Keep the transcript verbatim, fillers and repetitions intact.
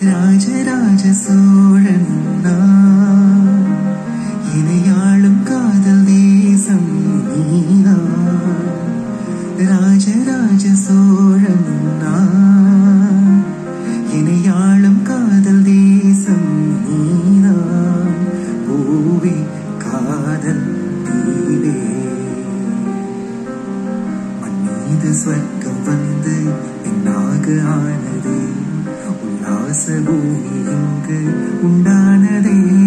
ராஜராஜ சோழன் நான், இணையாளும் காதல் தேசம் நீதான். ராஜராஜ சோழன் நான், இணையாளும் காதல் தேசம் நீதான். பூவே காதல் தீவே, மண்ணீது ஸ்வர்க்கம் வந்து என்னாக ஆனதே, உல்லாச பூமி இங்கு உண்டானதே.